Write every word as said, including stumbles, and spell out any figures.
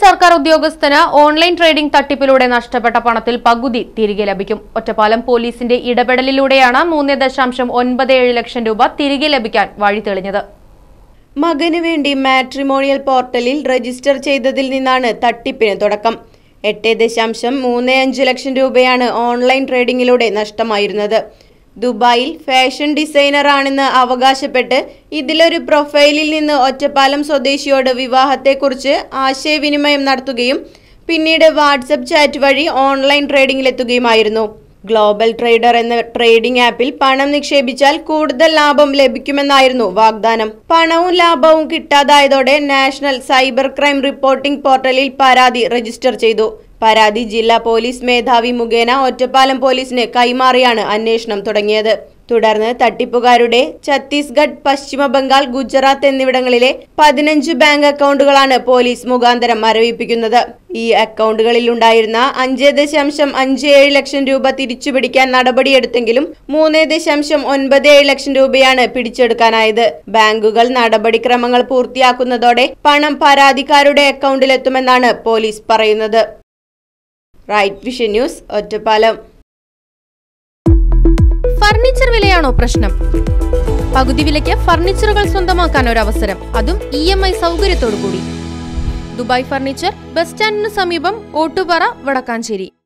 സർക്കാർ ഉദ്യോഗസ്ഥന് online trading തട്ടിപ്പിലൂടെ നഷ്ടപ്പെട്ട പണത്തിൽ പകുതി തിരികെ ലഭിക്കും. ഒറ്റപ്പാലം പോലീസിന്റെ ഇടപെടലിലൂടെയാണ് മൂന്ന് ദശാംശം ഒൻപത് ഏഴ് ലക്ഷം രൂപ തിരികെ ലഭിക്കാൻ വഴി തെളിഞ്ഞത്. മകന് വേണ്ടി മാട്രിമോണിയൽ പോർട്ടലിൽ രജിസ്റ്റർ ചെയ്തതിൽ നിന്നാണ് തട്ടിപ്പിന് തുടക്കം. എട്ട് ദശാംശം മൂന്ന് അഞ്ച് ലക്ഷം രൂപയാണ് ഓൺലൈൻ ട്രേഡിംഗിലൂടെ നഷ്ടമായിരുന്നത്. ദുബായിൽ ഫാഷൻ ഡിസൈനർ ആണെന്ന് അവകാശപ്പെട്ട് ഇതിലൊരു പ്രൊഫൈലിൽ നിന്ന് ഒറ്റപ്പാലം സ്വദേശിയോട് വിവാഹത്തെക്കുറിച്ച് ആശയവിനിമയം നടത്തുകയും പിന്നീട് വാട്സപ്പ് ചാറ്റ് വഴി ഓൺലൈൻ ട്രേഡിംഗിലെത്തുകയുമായിരുന്നു. ഗ്ലോബൽ ട്രേഡർ എന്ന ട്രേഡിംഗ് ആപ്പിൽ പണം നിക്ഷേപിച്ചാൽ കൂടുതൽ ലാഭം ലഭിക്കുമെന്നായിരുന്നു വാഗ്ദാനം. പണവും ലാഭവും കിട്ടാതായതോടെ നാഷണൽ സൈബർ ക്രൈം റിപ്പോർട്ടിംഗ് പോർട്ടലിൽ പരാതി രജിസ്റ്റർ ചെയ്തു. പരാതി ജില്ലാ പോലീസ് മേധാവി മുഖേന ഒറ്റപ്പാലം പോലീസിന് കൈമാറിയാണ് അന്വേഷണം തുടങ്ങിയത്. തുടർന്ന് തട്ടിപ്പുകാരുടെ ഛത്തീസ്ഗഡ്, പശ്ചിമ ബംഗാൾ, ഗുജറാത്ത് എന്നിവിടങ്ങളിലെ പതിനഞ്ച് ബാങ്ക് അക്കൗണ്ടുകളാണ് പോലീസ് മുഖാന്തരം മരവിപ്പിക്കുന്നത്. ഈ അക്കൗണ്ടുകളിൽ ഉണ്ടായിരുന്ന അഞ്ച് ദശാംശം അഞ്ച് ഏഴ് ലക്ഷം രൂപ തിരിച്ചുപിടിക്കാൻ നടപടിയെടുത്തെങ്കിലും മൂന്ന് ദശാംശം ഒൻപത് ഏഴ് ലക്ഷം രൂപയാണ് പിടിച്ചെടുക്കാനായത്. ബാങ്കുകൾ നടപടിക്രമങ്ങൾ പൂർത്തിയാക്കുന്നതോടെ പണം പരാതിക്കാരുടെ അക്കൗണ്ടിലെത്തുമെന്നാണ് പോലീസ് പറയുന്നത്. Right vision news, Ottapalam. Furniture വിലയാണോ പ്രശ്നം? പകുതി വിലയ്ക്ക് ഫർണിച്ചറുകൾ സ്വന്തമാക്കാൻ ഒരു അവസരം, അതും ഇ എം ഐ സൗകര്യത്തോടു കൂടി. ദുബായ് ഫർണിച്ചർ, ബസ് സ്റ്റാൻഡിന് സമീപം, ഓട്ടുപാറ, വടക്കാഞ്ചേരി.